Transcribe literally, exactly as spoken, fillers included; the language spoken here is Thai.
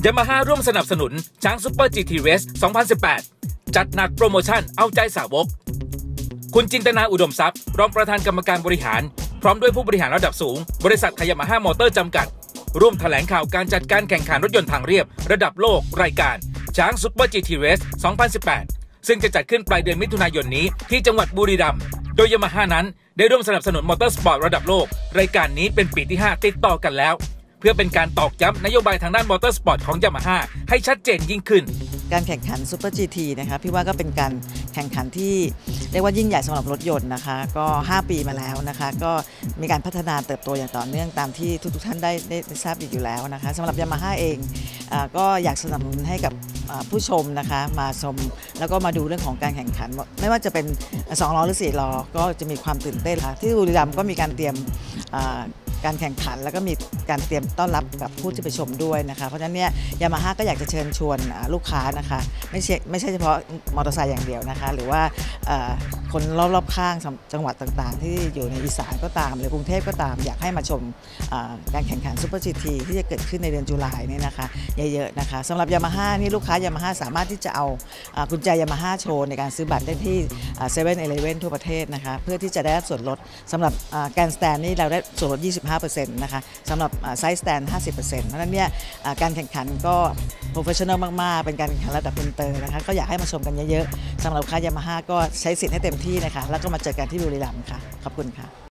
ยามาฮ่าร่วมสนับสนุนช้างซุปเปอร์ จี ที Race สองพันสิบแปด จัดหนักโปรโมชั่นเอาใจสาวกคุณจินตนาอุดมทรัพย์รองประธานกรรมการบริหารพร้อมด้วยผู้บริหารระดับสูงบริษัทยามาฮ่ามอเตอร์จำกัดร่วมแถลงข่าวการจัดการแข่งขันรถยนต์ทางเรียบระดับโลกรายการช้างซุปเปอร์ จี ที Race สองพันสิบแปด ซึ่งจะจัดขึ้นปลายเดือนมิถุนายนนี้ที่จังหวัดบุรีรัมย์โดยยามาฮ่านั้นได้ร่วมสนับสนุนมอเตอร์สปอร์ตระดับโลกรายการนี้เป็นปีที่ห้าติดต่อกันแล้วเพื่อเป็นการตอกย้ำนโยบายทางด้านมอเตอร์สปอร์ตของยามาฮ่าให้ชัดเจนยิ่งขึ้นการแข่งขันซูเปอร์ จี ที นะคะพี่ว่าก็เป็นการแข่งขันที่เรียกว่ายิ่งใหญ่สำหรับรถยนต์นะคะก็ห้าปีมาแล้วนะคะก็มีการพัฒนาเติบโตอย่างต่อเนื่องตามที่ทุกๆท่านได้ได้ทราบอยู่แล้วนะคะสำหรับยามาฮ่าเองก็อยากสนับสนุนให้กับผู้ชมนะคะมาชมแล้วก็มาดูเรื่องของการแข่งขันไม่ว่าจะเป็นสองล้อหรือสี่ล้อก็จะมีความตื่นเต้นค่ะที่บุรีรัมย์ก็มีการเตรียมการแข่งขันแล้วก็มีการเตรียมต้อนรับกับผู้ที่ไปชมด้วยนะคะเพราะฉะนั้นเนี่ยยามาฮ่าก็อยากจะเชิญชวนลูกค้านะคะไม่ใช่ไม่ใช่เฉพาะมอเตอร์ไซค์อย่างเดียวนะคะหรือว่าคนรอบๆข้างจังหวัดต่างๆที่อยู่ในอีสานก็ตามหรือกรุงเทพก็ตามอยากให้มาชมการแข่งขันซูเปอร์ จี ที ที่จะเกิดขึ้นในเดือนตุลาคมนี้นะคะเยอะๆนะคะสำหรับยามาฮ่านี่ลูกค้ายามาฮ่าสามารถที่จะเอากุญแจยามาฮ่าโชว์ในการซื้อบัตรได้ที่เซเว่นอีเลฟเว่นทั่วประเทศนะคะเพื่อที่จะได้ส่วนลดสำหรับแกนสแตนนี่เราได้ส่วนลด ยี่สิบห้าเปอร์เซ็นต์ นะคะสำหรับไซส์สแตน ห้าสิบเปอร์เซ็นต์ เพราะฉะนั้นเนี่ยการแข่งขันก็โปรเฟชชั่นอลมากๆเป็นการแข่งขันระดับอินเตอร์นะคะก็อยากให้มาชมกันเยอะๆสำหรับลูกค้ายามาฮ่าก็ใช้สิทธิ์ให้เต็มที่นะคะแล้วก็มาเจอกันที่บุรีรัมย์ค่ะขอบคุณค่ะ